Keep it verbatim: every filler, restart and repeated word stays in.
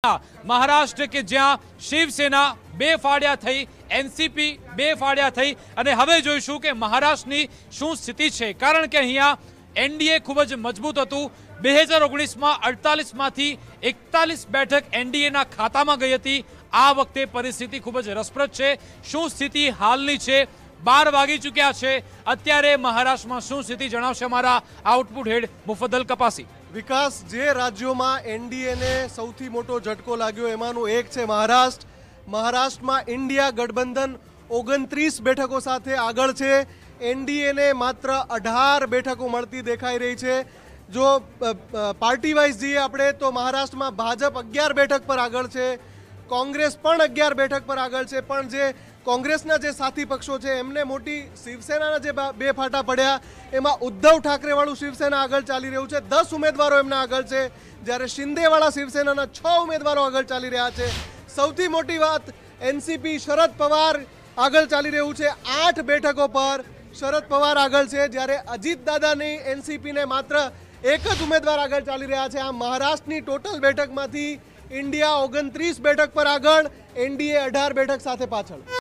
महाराष्ट्र के ज्यां शिवसेना बे फाड़िया थई, एनसीपी बे फाड़िया थई अने हवे जोईशुं के महाराष्ट्रनी शुं स्थिति छे। कारण के अहींया एनडीए खूब ज मजबूत हतुं। બે હજાર ઓગણીસમાં અડતાલીસ માંથી એકતાલીસ બેઠક એનડીએના ખાતામાં ગઈ હતી। આ વખતે પરિસ્થિતિ ખૂબ જ રસપ્રદ છે। શું સ્થિતિ હાલની છે? બાર વાગી ચૂક્યા છે। અત્યારે મહારાષ્ટ્રમાં શું સ્થિતિ જણાવશે અમારા આઉટપુટ હેડ મુફદ્દલ કપાસી। વિકાસ, જે રાજ્યોમાં એનડીએને સૌથી મોટો ઝટકો લાગ્યો એમાંનું એક છે મહારાષ્ટ્ર। મહારાષ્ટ્રમાં ઇન્ડિયા ગઠબંધન ઓગણત્રીસ બેઠકો સાથે આગળ છે। એનડીએને માત્ર અઢાર બેઠકો મળતી દેખાઈ રહી છે। જો પાર્ટી વાઇઝ જઈએ આપણે તો મહારાષ્ટ્રમાં ભાજપ અગિયાર બેઠક પર આગળ છે, કોંગ્રેસ પણ અગિયાર બેઠક પર આગળ છે। પણ જે કોંગ્રેસના જે સાથી પક્ષો છે એમને મોટી શિવસેનાના જે બે ફાટા પડ્યા એમાં ઉદ્ધવ ઠાકરેવાળું શિવસેના આગળ ચાલી રહ્યું છે। દસ ઉમેદવારો એમના આગળ છે, જ્યારે શિંદેવાળા શિવસેનાના છ ઉમેદવારો આગળ ચાલી રહ્યા છે। સૌથી મોટી વાત, એનસીપી શરદ પવાર આગળ ચાલી રહ્યું છે, આઠ બેઠકો પર શરદ પવાર આગળ છે, જ્યારે અજીત દાદાની એનસીપીને માત્ર એક જ ઉમેદવાર આગળ ચાલી રહ્યા છે। આ મહારાષ્ટ્રની ટોટલ બેઠકમાંથી ઇન્ડિયા ઓગણત્રીસ બેઠક પર આગળ, એનડીએ અઢાર બેઠક સાથે પાછળ।